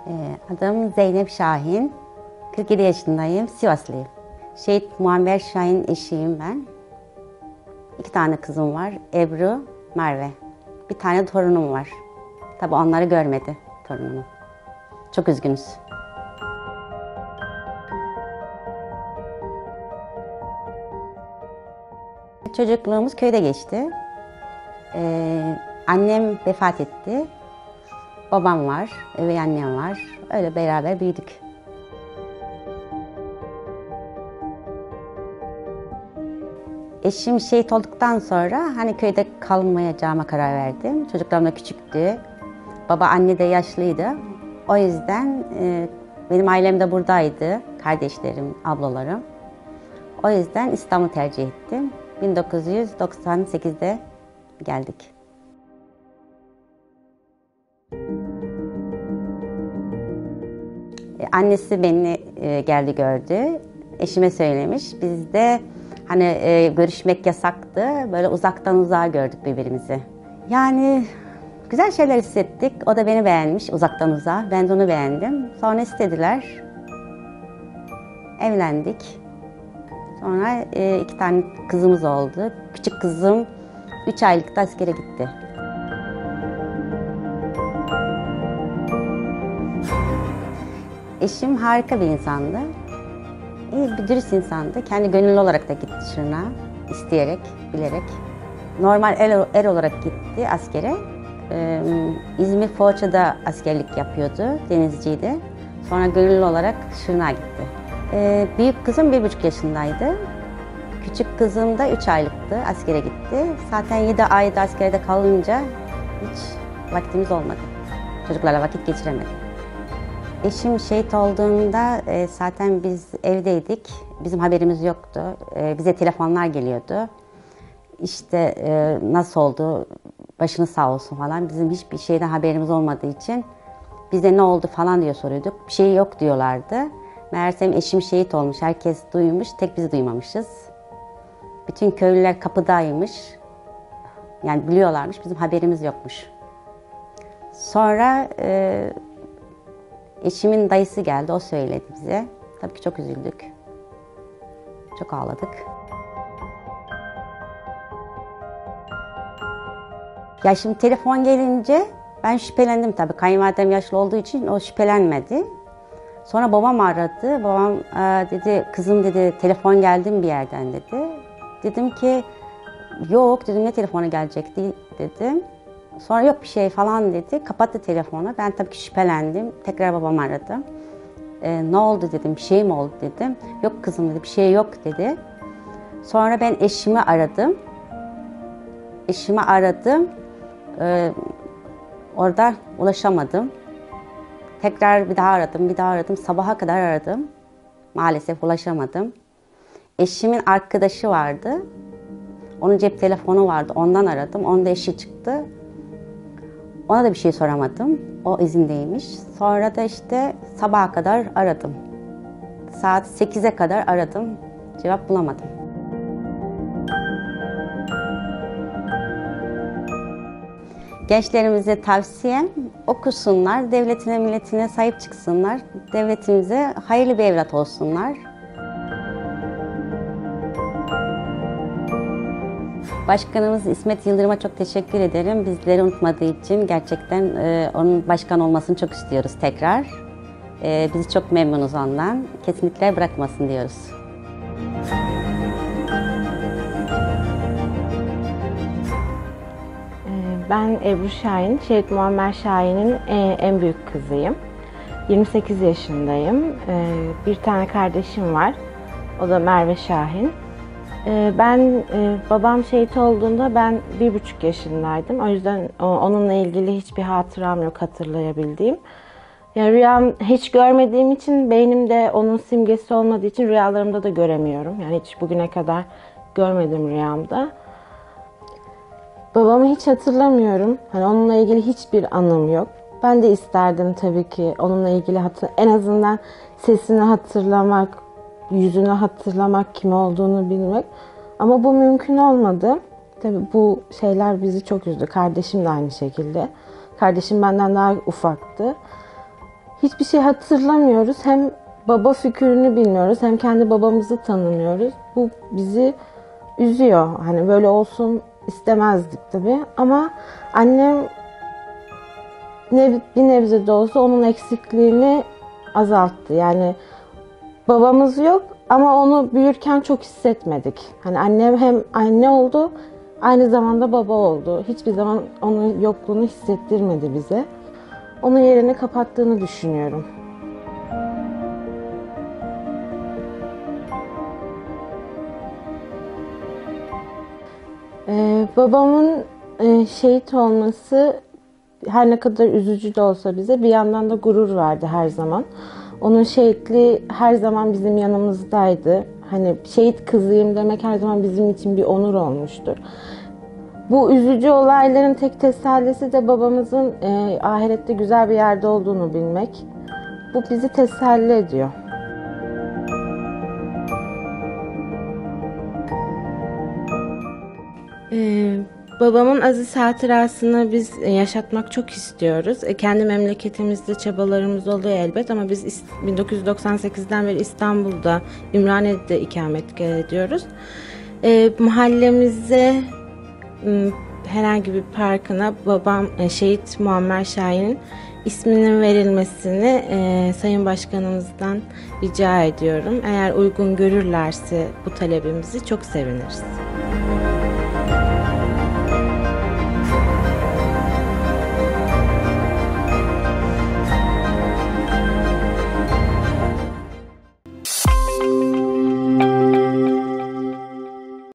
Adım Zeynep Şahin. 47 yaşındayım. Sivaslıyım. Şehit Muammer Şahin eşiyim ben. 2 tane kızım var. Ebru, Merve. Bir tane torunum var. Tabii onları görmedi torunumu. Çok üzgünüz. Çocukluğumuz köyde geçti. Annem vefat etti. Babam var, üvey annem var. Öyle beraber büyüdük. Eşim şehit olduktan sonra hani köyde kalmayacağıma karar verdim. Çocuklarım da küçüktü. Baba anne de yaşlıydı. O yüzden benim ailem de buradaydı. Kardeşlerim, ablalarım. O yüzden İstanbul'u tercih ettim. 1998'de geldik. Annesi beni geldi gördü. Eşime söylemiş. Biz de hani görüşmek yasaktı. Böyle uzaktan uzağa gördük birbirimizi. Yani güzel şeyler hissettik. O da beni beğenmiş uzaktan uzağa. Ben de onu beğendim. Sonra istediler. Evlendik. Sonra 2 tane kızımız oldu. Küçük kızım 3 aylıkta askere gitti. Eşim harika bir insandı. İyi bir dürüst insandı. Kendi gönüllü olarak da gitti Şırnak'a. İsteyerek, bilerek. Normal er olarak gitti askere. İzmir Foça'da askerlik yapıyordu. Denizciydi. Sonra gönüllü olarak Şırnak'a gitti. Büyük kızım 1,5 yaşındaydı. Küçük kızım da 3 aylıktı. Askere gitti. Zaten 7 ayda askerde kalınca hiç vaktimiz olmadı. Çocuklarla vakit geçiremedim. Eşim şehit olduğunda zaten biz evdeydik. Bizim haberimiz yoktu. Bize telefonlar geliyordu. İşte nasıl oldu, başınız sağ olsun falan. Bizim hiçbir şeyden haberimiz olmadığı için bize ne oldu falan diye soruyorduk. Bir şey yok diyorlardı. Meğersem eşim şehit olmuş. Herkes duymuş, tek biz duymamışız. Bütün köylüler kapıdaymış. Yani biliyorlarmış, bizim haberimiz yokmuş. Sonra eşimin dayısı geldi, o söyledi bize. Tabii ki çok üzüldük. Çok ağladık. Ya şimdi telefon gelince ben şüphelendim tabii. Kayınvalidem yaşlı olduğu için o şüphelenmedi. Sonra babam aradı. Babam dedi, kızım dedi, telefon geldi mi bir yerden dedi. Dedim ki yok dedim, ne telefonu gelecekti dedim. Sonra yok bir şey falan dedi. Kapattı telefonu. Ben tabii ki şüphelendim. Tekrar babam aradı. Ne oldu dedim, bir şey mi oldu dedim. Yok kızım dedi, bir şey yok dedi. Sonra ben eşimi aradım. Eşimi aradım. Orada ulaşamadım. Tekrar bir daha aradım, bir daha aradım. Sabaha kadar aradım. Maalesef ulaşamadım. Eşimin arkadaşı vardı. Onun cep telefonu vardı. Ondan aradım. Onda eşi çıktı. Ona da bir şey soramadım. O izindeymiş. Sonra da işte sabaha kadar aradım. Saat 8'e kadar aradım. Cevap bulamadım. Gençlerimize tavsiyem okusunlar, devletine, milletine sahip çıksınlar. Devletimize hayırlı bir evlat olsunlar. Başkanımız İsmet Yıldırım'a çok teşekkür ederim. Bizleri unutmadığı için gerçekten onun başkan olmasını çok istiyoruz tekrar. Biz çok memnunuz ondan. Kesinlikle bırakmasın diyoruz. Ben Ebru Şahin, Şehit Muammer Şahin'in en büyük kızıyım. 28 yaşındayım. Bir tane kardeşim var. O da Merve Şahin. Babam şehit olduğunda ben 1,5 yaşındaydım. O yüzden onunla ilgili hiçbir hatıram yok hatırlayabildiğim. Yani rüyam hiç görmediğim için, beynimde onun simgesi olmadığı için rüyalarımda da göremiyorum. Yani hiç bugüne kadar görmedim rüyamda. Babamı hiç hatırlamıyorum. Hani onunla ilgili hiçbir anım yok. Ben de isterdim tabii ki onunla ilgili en azından sesini hatırlamak, yüzünü hatırlamak, kim olduğunu bilmek. Ama bu mümkün olmadı. Tabii bu şeyler bizi çok üzdü. Kardeşim de aynı şekilde. Kardeşim benden daha ufaktı. hiçbir şey hatırlamıyoruz. Hem baba figürünü bilmiyoruz hem kendi babamızı tanımıyoruz. Bu bizi üzüyor. Hani böyle olsun istemezdik tabii. Ama annem bir nebze de olsa onun eksikliğini azalttı. Yani babamız yok ama onu büyürken çok hissetmedik. Hani annem hem anne oldu, aynı zamanda baba oldu. Hiçbir zaman onun yokluğunu hissettirmedi bize. Onun yerini kapattığını düşünüyorum. Babamın şehit olması her ne kadar üzücü de olsa bize bir yandan da gurur verdi her zaman. Onun şehitliği her zaman bizim yanımızdaydı. Hani şehit kızıyım demek her zaman bizim için bir onur olmuştur. Bu üzücü olayların tek tesellisi de babamızın ahirette güzel bir yerde olduğunu bilmek. Bu bizi teselli ediyor. Babamın aziz hatırasını biz yaşatmak çok istiyoruz. Kendi memleketimizde çabalarımız oluyor elbet ama biz 1998'den beri İstanbul'da, Ümraniye'de ikamet ediyoruz. Mahallemize herhangi bir parkına babam şehit Muammer Şahin'in isminin verilmesini Sayın Başkanımızdan rica ediyorum. Eğer uygun görürlerse bu talebimizi çok seviniriz.